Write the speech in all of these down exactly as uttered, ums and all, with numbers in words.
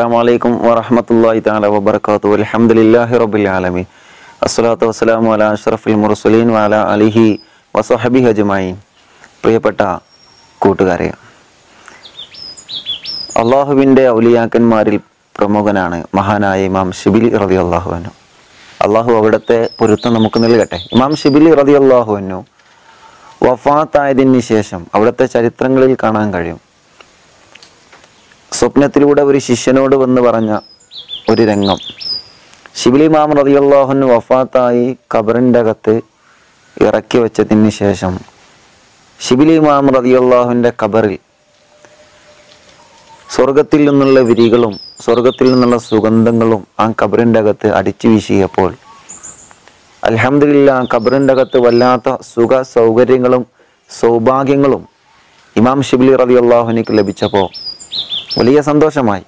Assalamualaikum warahmatullahi ta'ala wabarakatuh. Alhamdulillahi rabbil alamin. Assalatu wassalamu ala ashrafil mursalin wa ala alihi വസഹബിഹി അജ്മഈൻ. പ്രിയപ്പെട്ട കൂട്ടുകാരെ, അള്ളാഹുവിൻ്റെ ഔലിയാക്കന്മാരിൽ പ്രമുഖനാണ് മഹാനായ ഇമാം ഷിബിലി റളിയല്ലാഹു അൻഹു. അള്ളാഹു അവിടുത്തെ പൊരുത്തം നമുക്ക് നൽകട്ടെ. ഇമാം ഷിബിലി റളിയല്ലാഹു അൻഹു വഫാത്തായതിന് ശേഷം അവിടുത്തെ ചരിത്രങ്ങളിൽ കാണാൻ കഴിയും, സ്വപ്നത്തിലൂടെ ഒരു ശിഷ്യനോട് വന്ന് പറഞ്ഞ ഒരു രംഗം. ഷിബിലി ഇമാം റളിയല്ലാഹു അൻഹു വഫാത്തായി ഖബറിൻ്റെ അകത്ത് ഇറക്കി വെച്ചതിന് ശേഷം ഷിബിലി ഇമാം റളിയല്ലാഹുവിൻ്റെ ഖബറിൽ സ്വർഗത്തിൽ നിന്നുള്ള വിരികളും സ്വർഗത്തിൽ നിന്നുള്ള സുഗന്ധങ്ങളും ആ ഖബറിൻ്റെ അകത്ത് അടിച്ചു വീശിയപ്പോൾ അൽഹംദുലില്ലാഹ് ഖബറിൻ്റെ അകത്ത് വല്ലാത്ത സുഖ സൗകര്യങ്ങളും സൗഭാഗ്യങ്ങളും ഇമാം ഷിബിലി റളിയല്ലാഹുവിനു ലഭിച്ചപ്പോൾ വലിയ സന്തോഷമായി.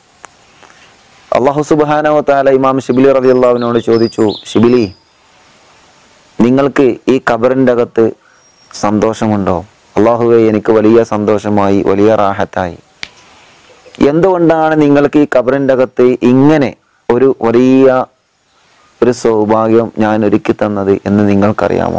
അല്ലാഹു സുബ്ഹാനഹു വ തആല ഇമാം ഷിബിലി റളിയല്ലാഹുവിനോട് ചോദിച്ചു, ഷിബിലി, നിങ്ങൾക്ക് ഈ ഖബറിൻ്റെ അകത്ത് സന്തോഷമുണ്ടോ? അല്ലാഹുവേ, എനിക്ക് വലിയ സന്തോഷമായി, വലിയ റാഹത്തായി. എന്തുകൊണ്ടാണ് നിങ്ങൾക്ക് ഈ ഖബറിൻ്റെ അകത്ത് ഇങ്ങനെ ഒരു വലിയ ഒരു സൗഭാഗ്യം ഞാൻ ഒരുക്കി തന്നത് എന്ന് നിങ്ങൾക്കറിയാമോ?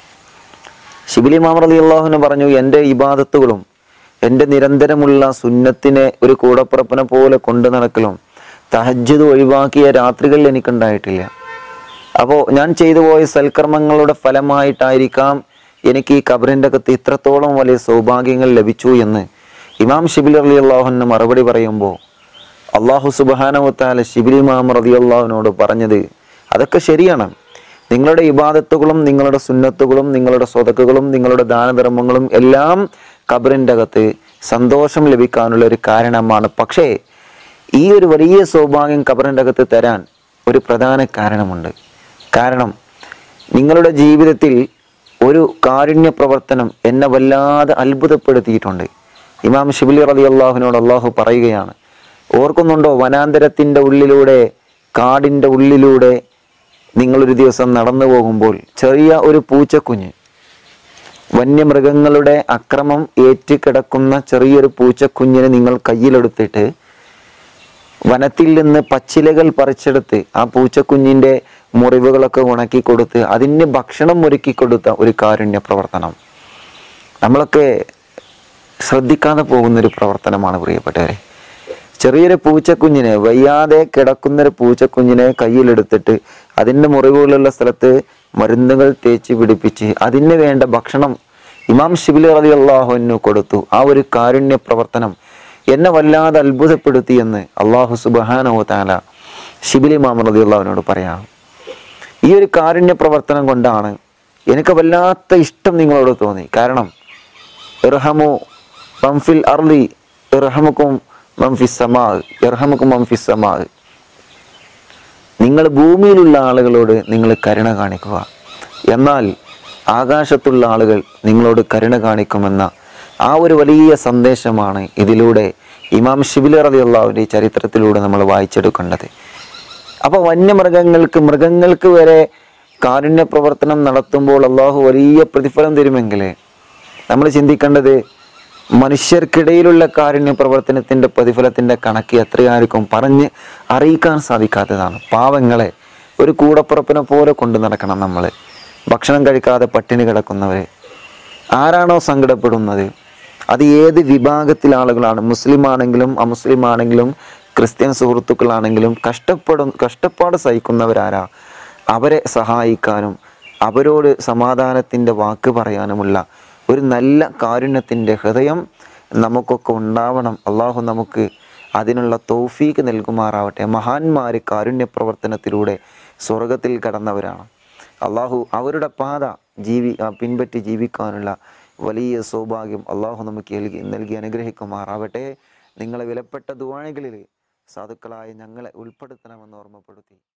ഷിബിലി ഇമാം റളിയല്ലാഹു അൻഹു പറഞ്ഞു, എൻ്റെ ഇബാദത്തുകളും എൻ്റെ നിരന്തരമുള്ള സുന്നത്തിനെ ഒരു കൂടപ്പുറപ്പിനെ പോലെ കൊണ്ടു നടക്കലും തഹജ്ജുദ് ഒഴിവാക്കിയ രാത്രികളിൽ എനിക്കുണ്ടായിട്ടില്ല. അപ്പോൾ ഞാൻ ചെയ്തു പോയ സൽക്കർമ്മങ്ങളുടെ ഫലമായിട്ടായിരിക്കാം എനിക്ക് ഈ ഖബറിൻ്റെ അകത്ത് ഇത്രത്തോളം വലിയ സൗഭാഗ്യങ്ങൾ ലഭിച്ചു എന്ന് ഇമാം ഷിബിലി റളിയല്ലാഹു അൻഹു മറുപടി പറയുമ്പോൾ അല്ലാഹു സുബ്ഹാനഹു വ തആല ഷിബിലി ഇമാം റളിയല്ലാഹുവിനോട് പറഞ്ഞത്, അതൊക്കെ ശരിയാണ്. നിങ്ങളുടെ ഇബാദത്തുകളും നിങ്ങളുടെ സുന്നത്തുകളും നിങ്ങളുടെ സ്വതക്കുകളും നിങ്ങളുടെ ദാനധർമ്മങ്ങളും എല്ലാം ഖബറിൻ്റെ അകത്ത് സന്തോഷം ലഭിക്കാനുള്ള ഒരു കാരണമാണ്. പക്ഷേ ഈ ഒരു വലിയ സൗഭാഗ്യം ഖബറിൻ്റെ അകത്ത് തരാൻ ഒരു പ്രധാന കാരണമുണ്ട്. കാരണം നിങ്ങളുടെ ജീവിതത്തിൽ ഒരു കാരുണ്യ പ്രവർത്തനം എന്നെ വല്ലാതെ അത്ഭുതപ്പെടുത്തിയിട്ടുണ്ട്. ഇമാം ഷിബിലി റളിയല്ലാഹുവിനോട് അള്ളാഹു പറയുകയാണ്, ഓർക്കുന്നുണ്ടോ, വനാന്തരത്തിൻ്റെ ഉള്ളിലൂടെ കാടിൻ്റെ ഉള്ളിലൂടെ നിങ്ങളൊരു ദിവസം നടന്നു പോകുമ്പോൾ ചെറിയ ഒരു പൂച്ചക്കുഞ്ഞ്, വന്യമൃഗങ്ങളുടെ അക്രമം ഏറ്റുകിടക്കുന്ന ചെറിയൊരു പൂച്ചക്കുഞ്ഞിനെ നിങ്ങൾ കയ്യിലെടുത്തിട്ട് വനത്തിൽ നിന്ന് പച്ചിലകൾ പറിച്ചെടുത്ത് ആ പൂച്ചക്കുഞ്ഞിൻ്റെ മുറിവുകളൊക്കെ ഉണക്കി കൊടുത്ത് അതിന് ഭക്ഷണം ഒരുക്കി കൊടുത്ത ഒരു കാരുണ്യ പ്രവർത്തനം നമ്മളൊക്കെ ശ്രദ്ധിക്കാതെ പോകുന്നൊരു പ്രവർത്തനമാണ് പ്രിയപ്പെട്ടവരെ. ചെറിയൊരു പൂച്ചക്കുഞ്ഞിനെ, വയ്യാതെ കിടക്കുന്നൊരു പൂച്ചക്കുഞ്ഞിനെ കയ്യിലെടുത്തിട്ട് അതിൻ്റെ മുറിവുകളുള്ള സ്ഥലത്ത് മരുന്നുകൾ തേച്ച് പിടിപ്പിച്ച് അതിന് വേണ്ട ഭക്ഷണം ഇമാം ഷിബിലി റളിയല്ലാഹു അൻഹു കൊടുത്തു. ആ ഒരു കാരുണ്യ പ്രവർത്തനം എന്നെ വല്ലാതെ അത്ഭുതപ്പെടുത്തി എന്ന് അല്ലാഹു സുബ്ഹാനഹു വ തആല ഷിബിലി ഇമാം റളിയല്ലാഹുവിനോട് പറയാം. ഈ ഒരു കാരുണ്യ പ്രവർത്തനം കൊണ്ടാണ് എനിക്ക് വല്ലാത്ത ഇഷ്ടം നിങ്ങളോട് തോന്നി. കാരണം ഇർഹമു മൻ ഫിൽ അർളി ഇർഹമുക്കും മൻ ഫിസ് സമാ ഇർഹമുക്കും മൻ ഫിസ് സമാ. നിങ്ങൾ ഭൂമിയിലുള്ള ആളുകളോട് നിങ്ങൾ കരുണ കാണിക്കുക, എന്നാൽ ആകാശത്തുള്ള ആളുകൾ നിങ്ങളോട് കരുണ കാണിക്കുമെന്ന ആ ഒരു വലിയ സന്ദേശമാണ് ഇതിലൂടെ ഇമാം ഷിബിലി റളിയല്ലാഹുവിൻ്റെ ചരിത്രത്തിലൂടെ നമ്മൾ വായിച്ചെടുക്കേണ്ടത്. അപ്പോൾ വന്യമൃഗങ്ങൾക്ക് മൃഗങ്ങൾക്ക് വരെ കാരുണ്യ പ്രവർത്തനം നടത്തുമ്പോൾ അള്ളാഹു വലിയ പ്രതിഫലം തരുമെങ്കിൽ നമ്മൾ ചിന്തിക്കേണ്ടത് മനുഷ്യർക്കിടയിലുള്ള കാരുണ്യ പ്രവർത്തനത്തിൻ്റെ പ്രതിഫലത്തിൻ്റെ കണക്ക് എത്രയായിരിക്കും പറഞ്ഞ് അറിയിക്കാൻ സാധിക്കാത്തതാണ്. പാവങ്ങളെ ഒരു കൂടപ്പുറപ്പിനെ പോലെ കൊണ്ടു നടക്കണം നമ്മൾ. ഭക്ഷണം കഴിക്കാതെ പട്ടിണി കിടക്കുന്നവരെ, ആരാണോ സങ്കടപ്പെടുന്നത്, അത് ഏത് വിഭാഗത്തിലെ ആളുകളാണ്, മുസ്ലിം ആണെങ്കിലും അമുസ്ലിം ആണെങ്കിലും ക്രിസ്ത്യൻ സുഹൃത്തുക്കളാണെങ്കിലും കഷ്ടപ്പെടും കഷ്ടപ്പാട് സഹിക്കുന്നവരാരാ, അവരെ സഹായിക്കാനും അവരോട് സമാധാനത്തിൻ്റെ വാക്ക് പറയാനുമുള്ള ഒരു നല്ല കാരുണ്യത്തിൻ്റെ ഹൃദയം നമുക്കൊക്കെ ഉണ്ടാവണം. അള്ളാഹു നമുക്ക് അതിനുള്ള തൗഫീക്ക് നൽകുമാറാവട്ടെ. മഹാന്മാർ കാരുണ്യ പ്രവർത്തനത്തിലൂടെ സ്വർഗത്തിൽ കടന്നവരാണ്. അള്ളാഹു അവരുടെ പാത ജീവി പിൻപറ്റി ജീവിക്കാനുള്ള വലിയ സൗഭാഗ്യം അള്ളാഹു നമുക്ക് നൽകി നൽകി അനുഗ്രഹിക്കുമാറാവട്ടെ. നിങ്ങളെ വിലപ്പെട്ട ദുആകളിൽ സാധുക്കളായ ഞങ്ങളെ ഉൾപ്പെടുത്തണമെന്ന് ഓർമ്മപ്പെടുത്തി.